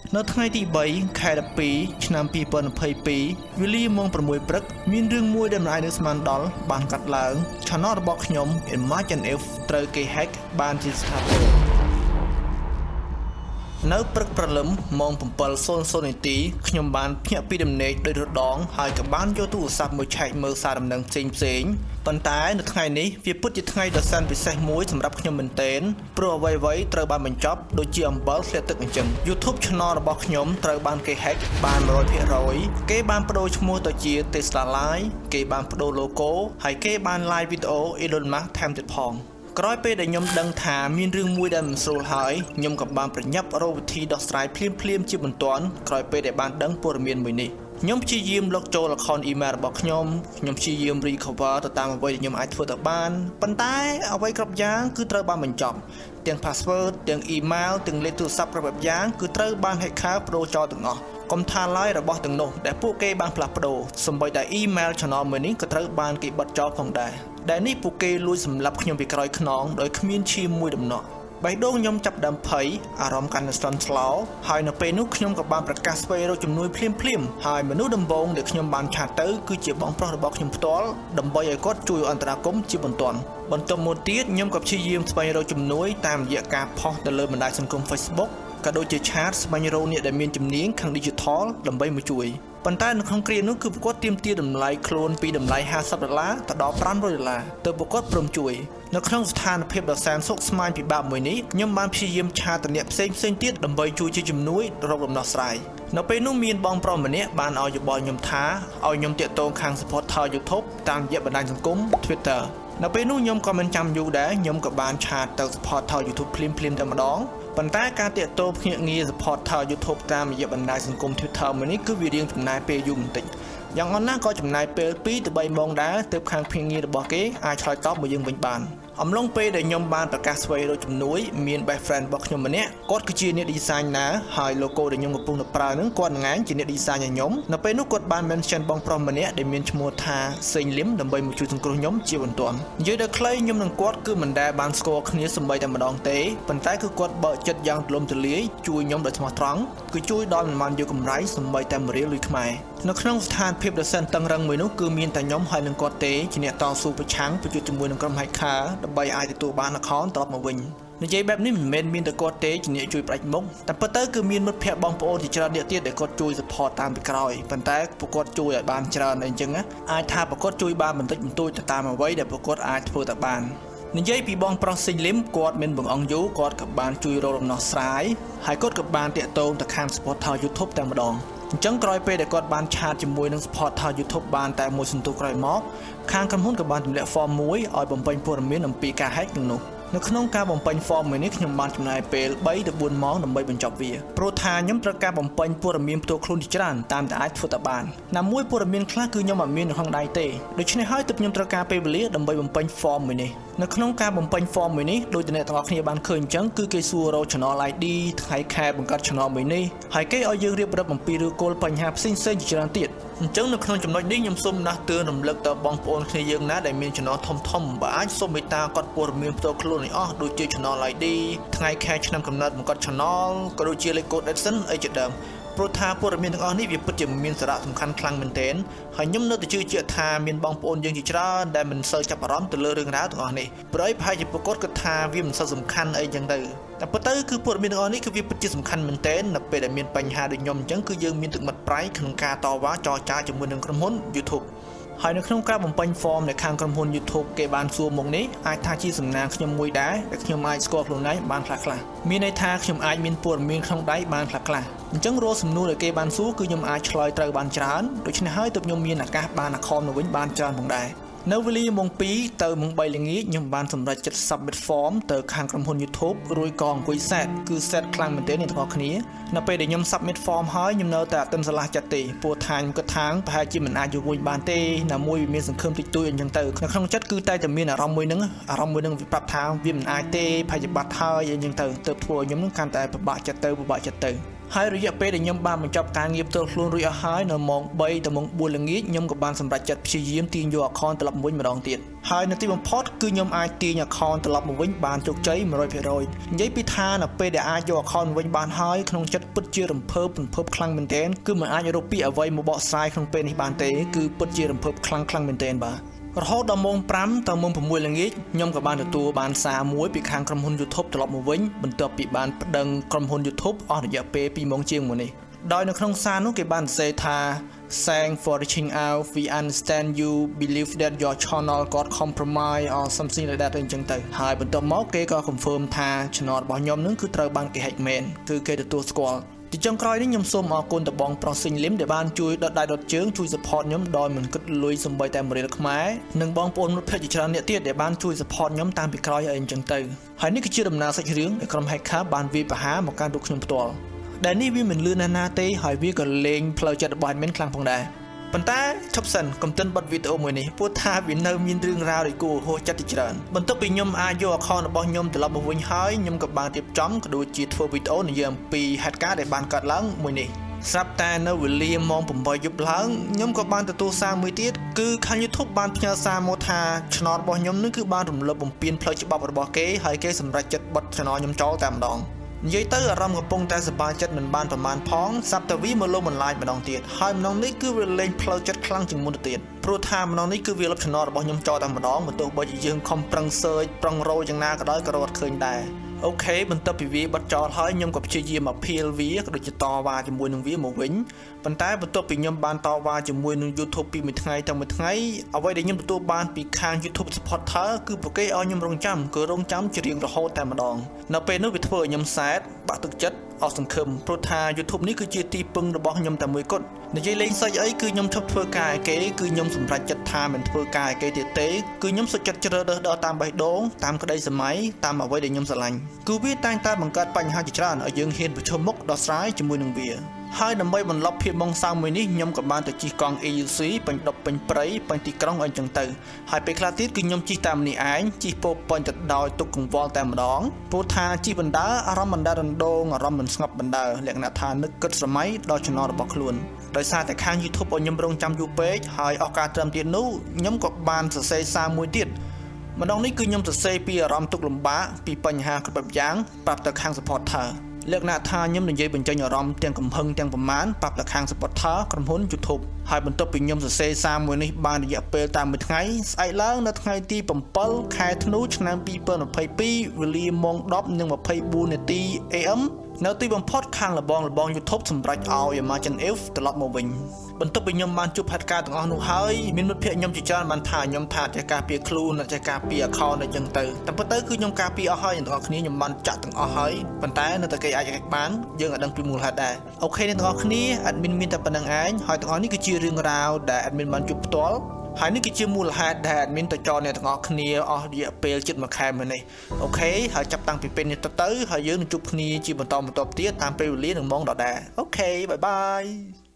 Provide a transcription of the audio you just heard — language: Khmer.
នៅថ្ងៃទី3 ខែ 12 ឆ្នាំ 2022 វេលាម៉ោង 6 ព្រឹកមានរឿងមួយដែលមិនអាចនឹកស្មានដល់បានកាត់ឡើង Channel របស់ខ្ញុំ Imagine If ត្រូវគេ hack បានជាស្ថាប័ននៅព្រឹកព្រលឹមម៉ោង 7:00 នាទីខ្ញុំបានភ្ញាក់ពីដំណេកដោយរដងហើយក៏បានយកទូរស័ព្ទមួយឆែកមើលសារដំណឹងផ្សេងប៉ុន្តែនៅថ្ងៃនេះវាពិតជាថ្ងៃដ៏សែនពិសេសមួយសម្រាប់ខ្ញុំមែនទែនព្រោះអ្វីៗត្រូវបានបញ្ចប់ដូចជាអំបិលធ្លាក់ទឹកអញ្ចឹង YouTube Channel របស់ខ្ញុំត្រូវបានគេ hack បាន 100%គេបានប្ដូរឈ្មោះទៅជា Tesla Live គេបានប្ដូរ logo ហើយគេបាន live វីដេអូ Elon Musk ថែមទៀតផងក្រោយពេលដែលខ្ញុំដឹងថាមានរឿងមួយដែលមិនស្រួលហើយខ្ញុំក៏បានប្រញាប់រកវិធីដោះស្រាយភ្លាមៗជាបន្ទាន់ក្រោយពេលដែលបានដឹងព័ត៌មានមួយនេះខ្ញុំព្យាយាមលុបចូល account email របស់ខ្ញុំព្យាយាម recover ទៅតាមអ្វីដែលខ្ញុំអាចធ្វើទៅបានប៉ុន្តែអ្វីគ្រប់យ៉ាងគឺត្រូវបានបញ្ចប់ទាំង password ទាំង email ទាំងលេខទូរស័ព្ទគ្រប់យ៉ាងគឺត្រូវបាន hacker ប្ដូរចោលទាំងអស់កុំថាឡើយរបស់ទាំងនោះដែលពួកគេបានផ្លាស់ប្ដូរសម្បីតែ email channel មួយនេះក៏ត្រូវបានគេបិទចោលផងដែរដែលនេះពួកគេលួចសម្លាប់ខ្ញុំពីក្រោយខ្នងដោយគ្មានឈាមមួយដំណក់បេះដូងខ្ញុំចាប់ដើមភ័យអារម្មណ៍កាន់តែស្លន់ស្លោហើយនៅពេលនោះខ្ញុំក៏បានប្រកាសស្វែងរកជំនួយភ្លាមៗហើយមនុស្សដំបូងដែលខ្ញុំបានឆាតទៅគឺជាបងប្រុសរបស់ខ្ញុំផ្ទាល់ដើម្បីឲ្យគាត់ជួយអន្តរាគមន៍ជាបន្ទាន់បន្ទាប់មកទៀតខ្ញុំក៏ព្យាយាមស្វែងរកជំនួយតាមរយៈការផុសទៅលើបណ្ដាញសង្គម Facebook ក៏ដូចជាឆាតស្វែងរកអ្នកដែលមានជំនាញខាង Digital ដើម្បីមកជួយប៉ុន្តែនៅក្នុងគ្រានោះគឺពួកគាត់ទាមទារតម្លៃខ្លួនពីតម្លៃ$50ទៅដល់$500ទៅពួកគាត់ព្រមជួយនៅក្នុងស្ថានភាពដ៏សែនសុខស្មាញពិបាកមួយនេះខ្ញុំបានព្យាយាមឆាតទៅអ្នកផ្សេងទៀតដើម្បីជួយជាជំនួយរកដំណោះស្រាយនៅពេលនោះមានបងប្រុសម្នាក់បានឲ្យយោបល់ខ្ញុំថាឲ្យខ្ញុំតាក់ទងខាង supporter YouTube តាមរយៈបណ្ដាញសង្គម Twitter នៅពេលនោះខ្ញុំក៏មិនចាំយូរដែរខ្ញុំក៏បានឆាតទៅ supporter YouTube ភ្លាមតែម្ដងប៉ុន្តែការតាក់ទងភ្នាក់ងារ supporter YouTube តាមរយៈបណ្ដាញសង្គម Twitter មួយនេះគឺវារៀងចំណាយពេលយូរបន្តិចយ៉ាងអន់ណាស់ក៏ចំណាយពេល2ទៅ3ម៉ោងដែរទើបខាងភ្នាក់ងាររបស់គេអាចឆ្លើយតបមកយើងវិញបានអំឡុងពេលដែលខ្ញុំបានប្រកាសស្វែងរកជំនួយមាន best friend របស់ខ្ញុំម្នាក់គាត់គឺជាអ្នក designer ហើយ logo ដែលខ្ញុំកំពុងប្រើនឹងគាត់នឹងឯងជាអ្នក design ឲ្យខ្ញុំនៅពេលនោះគាត់បាន mention បងប្រុសម្នាក់ដែលមានឈ្មោះថាសេងលឹមដើម្បីមកជួយសង្គ្រោះខ្ញុំជាបន្ទាន់និយាយដល់ខ្លីខ្ញុំនិងគាត់គឺមិនដែលបានស្គាល់គ្នាសម្បីតែម្ដងទេប៉ុន្តែគឺគាត់បើកចិត្តយ៉ាងទូលំទូលាយជួយខ្ញុំដោយស្មោះត្រង់គឺជួយដល់មិនបានយកកម្រៃសម្បីតែ1រៀលលុយខ្មែរនៅក្នុងស្ថានភាពដ៏សែនតឹងរឹងមួយនោះគឺមានតែខ្ញុំហើយនឹងគាត់ទេជាអ្នកតស៊ូប្រឆាំងប្រយុទ្ធជាមួយនឹងក្រុម hacker ដើម្បីអាចទទួលបាន account ត្រឡប់មកវិញនិយាយបែបនេះមិនមែនមានតែគាត់ទេជាអ្នកជួយផ្ដាច់មុខតែពិតទៅគឺមានមិត្តភ័ក្តិបងប្អូនជាច្រើនអ្នកទៀតដែលគាត់ជួយ support តាមពីក្រោយប៉ុន្តែពួកគាត់ជួយឲ្យបានច្រើនអីចឹងណាអាចថាពួកគាត់ជួយបានបន្តិចបន្តួចទៅតាមអ្វីដែលពួកគាត់អាចធ្វើទៅបាននិយាយពីបងប្រុសសេងលឹមគាត់មានបង្អង់យូរគាត់ក៏បានជួយរកដំណោះស្រាយហើយគាត់ក៏បានតាក់ទងទៅខាង supporter YouTube តែម្ដងអញ្ចឹងក្រោយពេលដែលគាត់បានឆាតជាមួយនឹង supporter YouTube បានតែមួយសន្ទុះក្រោយមកខាងក្រុមហ៊ុនក៏បានទម្លាក់ form មួយឲ្យបំពេញព័ត៌មានអំពីការ hack នោះនៅក្នុងការបំពេញ form មួយនេះខ្ញុំបានចំណាយពេល3ទៅ4ម៉ោងដើម្បីបញ្ចប់វាព្រោះថាខ្ញុំត្រូវការបំពេញព័ត៌មានផ្ទាល់ខ្លួនជាច្រើនតាមតែអាចធ្វើទៅបានណាមួយព័ត៌មានខ្លះគឺខ្ញុំអត់មាននៅក្នុងដៃទេដូច្នេះហើយទើបខ្ញុំត្រូវការពេលវេលាដើម្បីបំពេញ form មួយនេះនៅក្នុងការបំពេញ form មួយនេះដូចអ្នកទាំងអស់គ្នាបានឃើញអញ្ចឹងគឺគេសួររក channel ID ថ្ងៃខែបង្កើត channel មួយនេះហើយគេឲ្យយើងរៀបរាប់អំពីឬគល់បញ្ហាផ្សេងៗជាច្រើនទៀតអញ្ចឹងនៅក្នុងចំណុចនេះខ្ញុំសូមដាស់តឿនរំលឹកទៅបងប្អូនគ្នាយើងណាដែលមាន channel ធំបើអាចសូមមេត្តាកត់ព័ត៌មានផ្ទាល់ខ្លួនឲ្យអស់ដូចជា channel ID ថ្ងៃខែឆ្នាំកំណើតបង្កើត channel ក៏ដូចជាលេខកូដ Adsense អីជាដើមព្រោះថាព័ត៌មានទាំងអស់នេះវាពិតជាមានសារៈសំខាន់ខ្លាំងមែនទែនហើយខ្ញុំនៅតែជឿជាក់ថាមានបងប្អូនយើងជាច្រើនដែលមិនសូវចាប់អារម្មណ៍ទៅលើរឿងរ៉ាវទាំងអស់នេះព្រោះប្រហែលជាពួកគាត់គិតថាវាមិនសូវសំខាន់អីចឹងទៅតែពិតទៅគឺព័ត៌មានទាំងអស់នេះគឺវាពិតជាសំខាន់មែនទែននៅពេលដែលមានបញ្ហាដូចខ្ញុំអញ្ចឹងគឺយើងមានទឹកមាត់ប្រៃក្នុងការតវ៉ាចរចាជាមួយនឹងក្រុមហ៊ុន YouTubeហើយនៅក្នុងការបំពេញ form នៅខាងក្រុមហ៊ុន YouTube គេបានសួរមកនេះអាចថាជាសំណាងខ្ញុំមួយដែរដែលខ្ញុំអាចស្គាល់ខ្លួនឯងបានខ្លះៗមានន័យថាខ្ញុំអាចមានព័ត៌មានក្នុងដៃបានខ្លះៗអញ្ចឹងរាល់សំណួរដែលគេបានសួរគឺខ្ញុំអាចឆ្លើយត្រូវបានច្រើនដូច្នេះហើយទើបខ្ញុំមានឱកាសបាន account មកវិញបានច្រើនផងដែរនៅវេលាម៉ោង2ទៅម៉ោង3ល្ងាចខ្ញុំបានសម្រេចចិត្ត submit form ទៅខាងក្រុមហ៊ុន YouTube រួចក៏អង្គុយ set គឺ set ខ្លាំងមែនទែនអ្នកទាំងអស់គ្នានៅពេលដែលខ្ញុំ submit form ហើយខ្ញុំនៅតែអត់ទាន់ស្រឡះចិត្តទេព្រោះថាខ្ញុំគិតថាប្រហែលជាមិនអាចយកវិញបានទេណាមួយវាមានសង្ឃឹមតិចតួចអញ្ចឹងទៅនៅក្នុងចិត្តគឺតែមានអារម្មណ៍មួយហ្នឹងវាប្រាប់ថាវាមិនអាចទេប្រហែលជាបាត់ហើយអញ្ចឹងទៅទើបធ្វើឲ្យខ្ញុំនឹងកាន់តែពិបាកចិត្តទៅហើយរយៈពេលដែលខ្ញុំបានបញ្ចប់ការងារផ្ទាល់ខ្លួនរួចអស់ហើយនៅម៉ោង3ទៅម៉ោង4ល្ងាចខ្ញុំក៏បានសម្រេចចិត្តព្យាយាមទាញយក account ត្រឡប់មកវិញម្ដងទៀតហើយនៅទីបំផុតគឺខ្ញុំអាចទាញ account ត្រឡប់មកវិញបានជោគជ័យ 100% និយាយពីថានៅពេលដែលអាចយក account វិញបានហើយក្នុងចិត្តពិតជារំភើបខ្លាំងមែនទែនគឺមិនអាចរកពាក្យអ្វីមកបកស្រាយក្នុងពេលនេះបានទេគឺពិតជារំភើបខ្លាំងមែនទែនបាទរហូតដល់ម៉ោង5ទៅម៉ោង6ល្ងាចខ្ញុំក៏បានទទួលបានសារមួយពីខាងក្រុមហ៊ុន YouTube ត្រឡប់មកវិញបន្ទាប់ពីបានប្តឹងក្រុមហ៊ុន YouTube អស់រយៈពេល2ម៉ោងជាងមកនេះដោយនៅក្នុងសារនោះគេបានសរសេរថា Thanks for reaching out we understand you believe that your channel got compromised or something like that អញ្ចឹងទៅហើយបន្ទាប់មកគេក៏ confirm ថា channel របស់ខ្ញុំនឹងគឺត្រូវបានគេ hack មែនគឺគេទទួលស្គាល់ទីចុងក្រោយនេះខ្ញុំសូមអរគុណទៅបងប្រុសស៊ីងលឹមដែលបានជួយដុតដៃដុតជើងជួយ support ខ្ញុំដោយមិនគិតលុយសំបីតែ1រៀលខ្មែរនិងបងប្អូនមិត្តភ័ក្តិជាច្រើនអ្នកទៀតដែលបានជួយ support ខ្ញុំតាមពីក្រោយឲ្យអញ្ចឹងទៅហើយនេះគឺជាដំណើរសាច់រឿងដែលក្រុម hacker បានវាយប្រហារមកកាន់រូបខ្ញុំផ្ទាល់ដែលនេះវាមិនលឿនណាស់ទេហើយវាក៏លេងផ្លូវចិត្តរបស់ admin ខ្លាំងផងដែរប៉ុន្តែឈប់សិនកុំទិនបတ်វីដេអូមួយនេះព្រោះថាវានៅមានរឿងរ៉ាវដែលគួរហួសចិត្តច្រើនបន្ទាប់ពីខ្ញុំអាចយក account របស់ខ្ញុំត្រឡប់មកវិញហើយខ្ញុំក៏បានរៀបចំក៏ដូចជាធ្វើវីដេអូនិយាយអំពីហេតុការណ៍ដែលបានកើតឡើងមួយនេះស្រាប់តែនៅវេលាម៉ោង8យប់ឡើងខ្ញុំក៏បានទទួលសារមួយទៀតគឺខាង YouTube បានផ្ញើសារមកថា channel របស់ខ្ញុំនឹងគឺបានរំលោភបំពានផ្លូវច្បាប់របស់គេហើយគេសម្រេចចិត្តបិទ channel ខ្ញុំចោលតែម្ដងនិយាយទៅអារម្មណ៍កំពុងតែសប្បាយចិត្តមិនបានប្រមាណផងស្រាប់តែវាមកលុបបន្លាចម្ដងទៀតហើយម្ដងនេះគឺវាលេងផ្លូវចិត្តខ្លាំងជាងមុនទៅទៀតព្រោះថាម្ដងនេះគឺវាលុប channel របស់ខ្ញុំចោលតែម្ដងបើទោះបីជាយើងខំប្រឹង search ប្រឹងរកយ៉ាងណាក៏ដោយក៏រកអត់ឃើញដែរអូខេបន្ទាប់ពីវាបិទចោលហើយខ្ញុំក៏ព្យាយាមអភៀលវាក៏ដូចជាតវ៉ាជាមួយនឹងវាមកវិញប៉ុន្តែបន្ទាប់ពីខ្ញុំបានតវ៉ាជាមួយនឹង YouTube ពីមួយថ្ងៃទៅមួយថ្ងៃអ្វីដែលខ្ញុំទទួលបានពីខាង YouTube supporter គឺពួកគេឲ្យខ្ញុំរងចាំគឺរងចាំជារៀងរហូតតែម្ដងនៅពេលនោះវាធ្វើឲ្យខ្ញុំសែតបាក់ទឹកចិត្តអស់សង្ឃឹមព្រោះថា YouTube នេះគឺជាទីពឹងរបស់ខ្ញុំតែមួយគត់និយាយលេងសើចអីគឺខ្ញុំឈប់ធ្វើការឲ្យគេគឺខ្ញុំសម្រេចចិត្តថាមិនធ្វើការឲ្យគេទៀតទេគឺខ្ញុំសុខចិត្តជ្រើសរើសដើរតាមបេះដូងតាមក្តីសម័យតាមអ្វីដែលខ្ញុំស្រឡាញ់គឺវាតែងតែបង្កើតបញ្ហាជាច្រើនឲ្យយើងហ៊ានប្រឈមមុខដោះស្រាយជាមួយនឹងវាហើយដើម្បីបន្លប់ភាពម៉ងសៅមួយនេះខ្ញុំក៏បានទៅជិះកង់ AUC ពេញដប់ពេញព្រៃពេញទីក្រុងអីចឹងទៅហើយពេលខ្លះទៀតគឺខ្ញុំជិះតាមនេះឯងជិះពោពេញទៅដោយទុកកង្វល់តែម្ដងព្រោះថាជិះបណ្ដើរអារម្មណ៍បណ្ដើររំដងអារម្មណ៍មិនស្ងប់បណ្ដើរលក្ខណៈថានឹកគិតស្រមៃដល់ចំណងរបស់ខ្លួនដោយសារតែខាង YouTube ឲ្យខ្ញុំរងចាំយូរពេកហើយអស់ការត្រឹមទៀតនោះខ្ញុំក៏បានសរសេរសារមួយទៀតម្ដងនេះគឺខ្ញុំសរសេរពីអារម្មណ៍ទុក្ខលំបាកពីបញ្ហាគ្រប់បែបយ៉ាងប្រាប់ទៅខាង supporterលក្ខណៈថាខ្ញុំនិយាយបញ្ចេញអារម្មណ៍ទាំងកំហឹងទាំងប្រមាណប្រាប់ទៅខាង supporter ក្រុមហ៊ុន YouTube ហើយបន្ទាប់ពីខ្ញុំសរសេរសារមួយនេះបានរយៈពេលតាមមួយថ្ងៃស្អែកឡើងនៅថ្ងៃទី7ខែធ្នូឆ្នាំ2022វេលាម៉ោង 10:24 នាទី AM នៅទីបំផុតខាងលបង YouTube សម្រេចឲ្យ Imagine If ត្រឡប់មកវិញបន្ទាប់ពីខ្ញុំបានជួបហេតុការណ៍ទាំងអស់នោះហើយមានមិត្តភក្តិខ្ញុំជាច្រើនបានថាខ្ញុំថាចេះការពារខ្លួនចេះការពារ account អញ្ចឹងទៅតែពិតទៅគឺខ្ញុំការពារអស់ហើយអ្នកទាំងអស់គ្នាខ្ញុំបានចាក់ទាំងអស់ហើយប៉ុន្តែនៅតែគេអាចhackបានយើងអាចដឹងពីមូលហេតុដែរអូខេអ្នកទាំងអស់គ្នា admin មានតែប៉ុណ្្នឹងឯងហើយទាំងអស់នេះគឺជារឿងរ៉ាវដែល admin បានជួបផ្ទាល់ហើយនេះគឺជាមូលហេតុដែល admin ទៅចោលអ្នកទាំងអស់គ្នាអស់រយៈពេលជិត1ខែមកនេះអូខេហើយចាប់តាំងពីពេលនេះទៅហើយយើងនឹងជួបគ្នាជាបន្តទៀតតាមពេលវេលានិងម៉ោងដដែលអូខេបាយបាយ